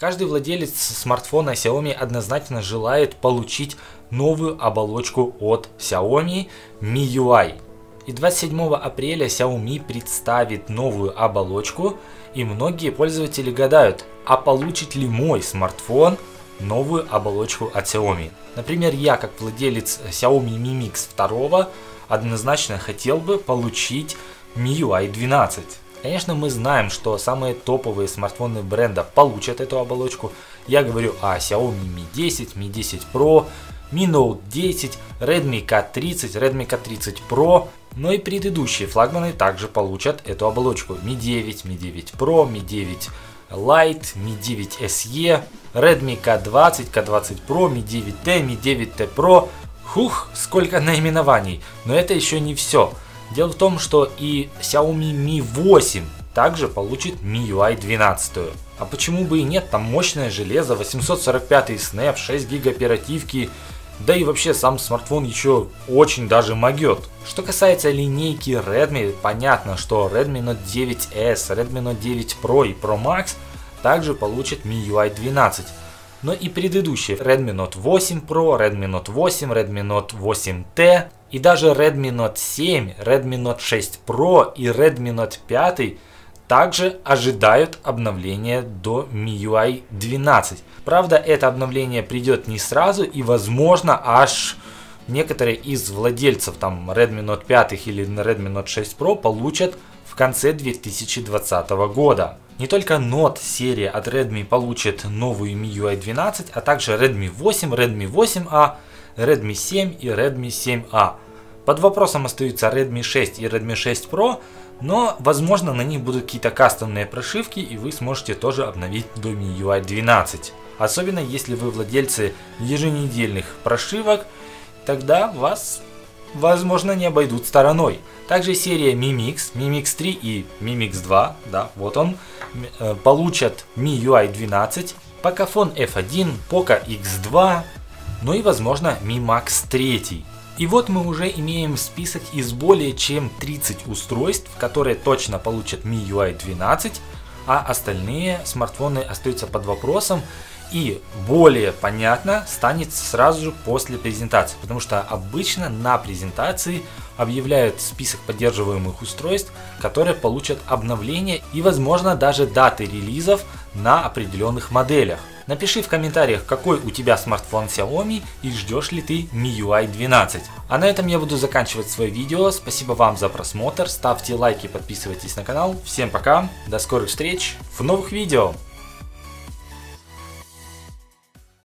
Каждый владелец смартфона Xiaomi однозначно желает получить новую оболочку от Xiaomi MIUI. И 27 апреля Xiaomi представит новую оболочку, и многие пользователи гадают, а получит ли мой смартфон новую оболочку от Xiaomi. Например, я как владелец Xiaomi Mi Mix 2 однозначно хотел бы получить MIUI 12. Конечно, мы знаем, что самые топовые смартфоны бренда получат эту оболочку. Я говорю о Xiaomi Mi 10, Mi 10 Pro, Mi Note 10, Redmi K30, Redmi K30 Pro. Но и предыдущие флагманы также получат эту оболочку. Mi 9, Mi 9 Pro, Mi 9 Lite, Mi 9 SE, Redmi K20, K20 Pro, Mi 9T, Mi 9T Pro. Хух, сколько наименований. Но это еще не все. Дело в том, что и Xiaomi Mi 8 также получит MIUI 12. А почему бы и нет, там мощное железо, 845 Snap, 6 ГБ оперативки, да и вообще сам смартфон еще очень даже могет. Что касается линейки Redmi, понятно, что Redmi Note 9S, Redmi Note 9 Pro и Pro Max также получат MIUI 12. Но и предыдущие Redmi Note 8 Pro, Redmi Note 8, Redmi Note 8T и даже Redmi Note 7, Redmi Note 6 Pro и Redmi Note 5 также ожидают обновления до MIUI 12. Правда, это обновление придет не сразу и возможно аж некоторые из владельцев там Redmi Note 5 или Redmi Note 6 Pro получат в конце 2020 года. Не только Note серия от Redmi получит новую MIUI 12, а также Redmi 8, Redmi 8A, Redmi 7 и Redmi 7A. Под вопросом остаются Redmi 6 и Redmi 6 Pro, но возможно на них будут какие-то кастомные прошивки и вы сможете тоже обновить до MIUI 12. Особенно если вы владельцы еженедельных прошивок, тогда вас возможно не обойдут стороной. Также серия Mi Mix, Mi Mix 3 и Mi Mix 2, да, вот он, получат MIUI 12, Pocophone F1, Poco X2, ну и возможно Mi Max 3. И вот мы уже имеем список из более чем 30 устройств, которые точно получат MIUI 12, а остальные смартфоны остаются под вопросом. И более понятно станет сразу же после презентации, потому что обычно на презентации объявляют список поддерживаемых устройств, которые получат обновление и возможно даже даты релизов на определенных моделях. Напиши в комментариях, какой у тебя смартфон Xiaomi и ждешь ли ты MIUI 12. А на этом я буду заканчивать свое видео. Спасибо вам за просмотр, ставьте лайки, подписывайтесь на канал. Всем пока, до скорых встреч в новых видео.